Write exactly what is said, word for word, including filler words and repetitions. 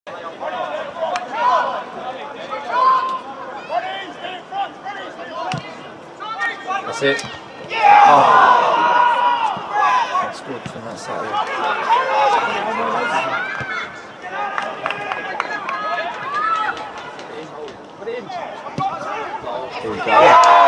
That's it. Oh. That's good from that side. Here we go.